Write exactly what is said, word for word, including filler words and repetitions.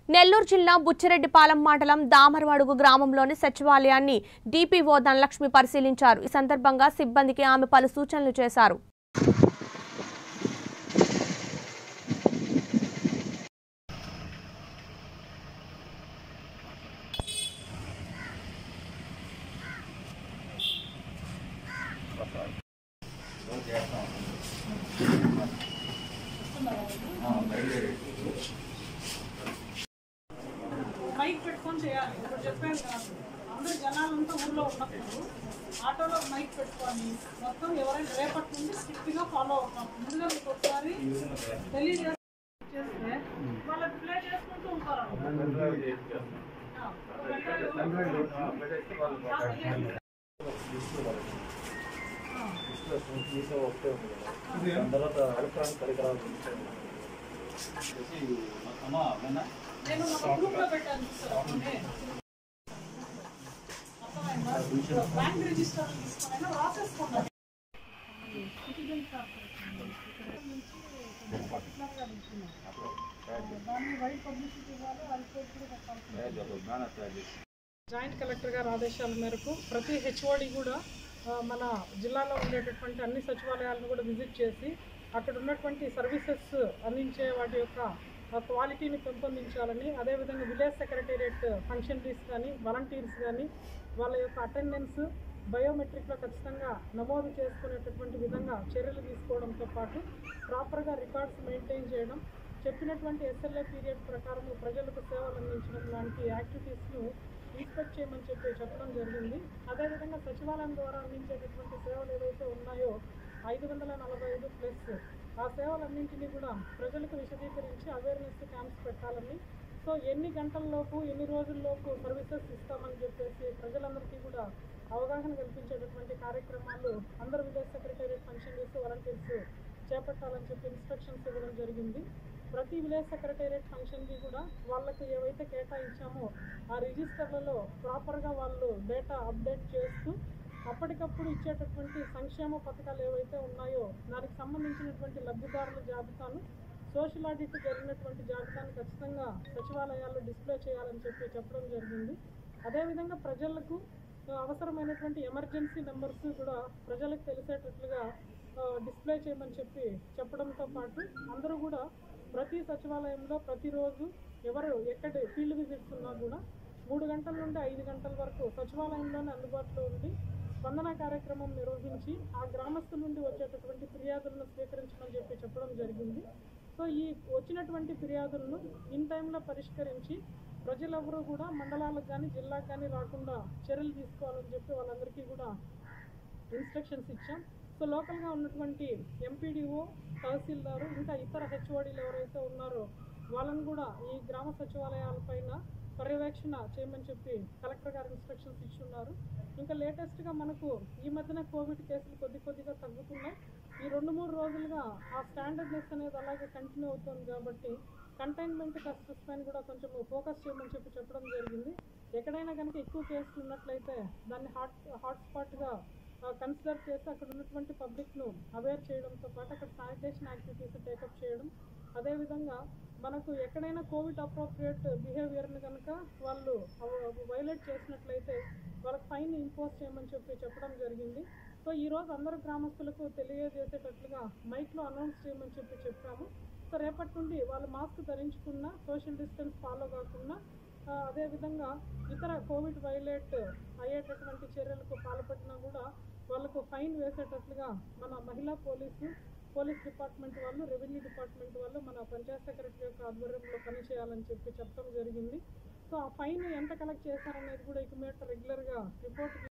నెల్లూరు జిల్లా బుచ్చిరెడ్డిపాలెం మండలం దామరవడుగు గ్రామంలోని సచివాలయాన్ని డీపీఓ ధనలక్ష్మి పరిశీలించారు. ఈ సందర్భంగా సిబ్బందికి ఆమె పలు సూచనలు చేశారు. మైక్ పెట్టుకొని చేయాలి. ఇప్పుడు చెప్పాను కదా, అందరు జనాలంతా ఊళ్ళో ఉన్నప్పుడు ఆటోలో మైక్ పెట్టుకొని మొత్తం ఎవరైనా రేపటి నుండి స్ట్రిక్ట్గా ఫాలో అవుతాం. ముందుగా మీకు ఒకసారి తెలియజేస్తే వాళ్ళు ప్లే చేసుకుంటూ ఉంటారు. నేను ఒక గ్రూప్లో పెట్టాను, బ్యాంక్ రిజిస్టర్ తీసుకొని రాసేసుకున్నాను. జాయింట్ కలెక్టర్ గారి ఆదేశాల మేరకు ప్రతి హెచ్ఓడి కూడా మన జిల్లాలో ఉండేటటువంటి అన్ని సచివాలయాలను కూడా విజిట్ చేసి అక్కడ ఉన్నటువంటి సర్వీసెస్ అందించే వాటి యొక్క క్వాలిటీని పెంపొందించాలని, అదేవిధంగా విలేజ్ సెక్రటేరియట్ ఫంక్షనరీస్ కానీ వాలంటీర్స్ కానీ వాళ్ళ యొక్క అటెండెన్స్ బయోమెట్రిక్లో ఖచ్చితంగా నమోదు చేసుకునేటటువంటి విధంగా చర్యలు తీసుకోవడంతో పాటు ప్రాపర్గా రికార్డ్స్ మెయింటైన్ చేయడం, చెప్పినటువంటి ఎస్ఎల్ఏ పీరియడ్ ప్రకారం ప్రజలకు సేవలు అందించడం లాంటి యాక్టివిటీస్ను ఇన్స్పెక్ట్ చేయమని చెప్పి చెప్పడం జరిగింది. అదేవిధంగా సచివాలయం ద్వారా అందించేటటువంటి సేవలు ఏవైతే ఉన్నాయో ఐదు వందల నలభై ఐదు ప్లస్ ఆ సేవలన్నింటినీ కూడా ప్రజలకు విశదీకరించి అవేర్నెస్ క్యాంప్స్ పెట్టాలని, సో ఎన్ని గంటల్లోపు ఎన్ని రోజుల్లోపు సర్వీసెస్ ఇస్తామని చెప్పేసి ప్రజలందరికీ కూడా అవగాహన కల్పించేటటువంటి కార్యక్రమాలు అందరు విలేజ్ సెక్రటేరియట్ ఫంక్షనరీస్ వాలంటీర్స్ చేపట్టాలని చెప్పి ఇన్స్ట్రక్షన్స్ ఇవ్వడం జరిగింది. ప్రతి విలేజ్ సెక్రటేరియట్ ఫంక్షన్కి కూడా వాళ్ళకు ఏవైతే కేటాయించామో ఆ రిజిస్టర్లలో ప్రాపర్గా వాళ్ళు డేటా అప్డేట్ చేస్తూ అప్పటికప్పుడు ఇచ్చేటటువంటి సంక్షేమ పథకాలు ఏవైతే ఉన్నాయో దానికి సంబంధించినటువంటి లబ్ధిదారుల జాబితాను, సోషల్ ఆడిట్ జరిగినటువంటి జాబితాను ఖచ్చితంగా సచివాలయాల్లో డిస్ప్లే చేయాలని చెప్పి చెప్పడం జరిగింది. అదేవిధంగా ప్రజలకు అవసరమైనటువంటి ఎమర్జెన్సీ నెంబర్స్ కూడా ప్రజలకు తెలిసేటట్లుగా డిస్ప్లే చేయమని చెప్పి చెప్పడంతో పాటు అందరూ కూడా ప్రతి సచివాలయంలో ప్రతిరోజు ఎవరు ఎక్కడ ఫీల్డ్ విజిట్స్ ఉన్నా కూడా మూడు గంటల నుండి ఐదు గంటల వరకు సచివాలయంలోనే అందుబాటులో ఉండి స్పందన కార్యక్రమం నిర్వహించి ఆ గ్రామస్తుల నుండి వచ్చేటటువంటి ఫిర్యాదులను స్వీకరించమని చెప్పి చెప్పడం జరిగింది. సో ఈ వచ్చినటువంటి ఫిర్యాదులను ఇన్ టైంలో పరిష్కరించి ప్రజలెవరూ కూడా మండలాలకు కానీ జిల్లాకు కానీ రాకుండా చర్యలు తీసుకోవాలని చెప్పి వాళ్ళందరికీ కూడా ఇన్స్ట్రక్షన్స్ ఇచ్చాం. సో లోకల్గా ఉన్నటువంటి ఎంపీడీఓ, తహసీల్దారు ఇంకా ఇతర హెచ్ఓడీలు ఎవరైతే ఉన్నారో వాళ్ళని కూడా ఈ గ్రామ సచివాలయాలపైన పర్యవేక్షణ చేయమని చెప్పి కలెక్టర్ గారు ఇన్స్ట్రక్షన్స్ ఇచ్చున్నారు. ఇంకా లేటెస్ట్గా మనకు ఈ మధ్యన కోవిడ్ కేసులు కొద్ది కొద్దిగా తగ్గుతున్నాయి. ఈ రెండు మూడు రోజులుగా ఆ స్టాండర్డ్నెస్ అనేది అలాగే కంటిన్యూ అవుతుంది కాబట్టి కంటైన్మెంట్ క్లస్టర్స్ పైన కూడా కొంచెం ఫోకస్ చేయమని చెప్పి చెప్పడం జరిగింది. ఎక్కడైనా కనుక ఎక్కువ కేసులు ఉన్నట్లయితే దాన్ని హాట్ హాట్స్పాట్గా కన్సిడర్ చేసి అక్కడ ఉన్నటువంటి పబ్లిక్ను అవేర్ చేయడంతో పాటు అక్కడ శానిటేషన్ యాక్టివిటీస్ టేకప్ చేయడం, అదేవిధంగా మనకు ఎక్కడైనా కోవిడ్ అప్రోప్రియేట్ బిహేవియర్ని కనుక వాళ్ళు వైలేట్ చేసినట్లయితే వాళ్ళకి ఫైన్ ఇంపోజ్ చేయమని చెప్పి చెప్పడం జరిగింది. సో ఈరోజు అందరు గ్రామస్తులకు తెలియజేసేటట్లుగా మైక్లో అనౌన్స్ చేయమని చెప్పి చెప్పాము. సో రేపటి నుండి వాళ్ళు మాస్క్ ధరించుకున్నా, సోషల్ డిస్టెన్స్ ఫాలో కాకుండా, అదేవిధంగా ఇతర కోవిడ్ వైలేట్ అయ్యేటటువంటి చర్యలకు పాల్పడినా కూడా వాళ్ళకు ఫైన్ వేసేటట్లుగా మన మహిళా పోలీసు పోలీస్ డిపార్ట్మెంట్ వాళ్ళు, రెవెన్యూ డిపార్ట్మెంట్ వాళ్ళు మన పంచాయత్ సెక్రటరీ యొక్క ఆధ్వర్యంలో పనిచేయాలని చెప్పి చెప్పడం జరిగింది. సో ఆ ఫైన్ ఎంత కలెక్ట్ చేశారనేది కూడా ఇక మీద రెగ్యులర్గా రిపోర్ట్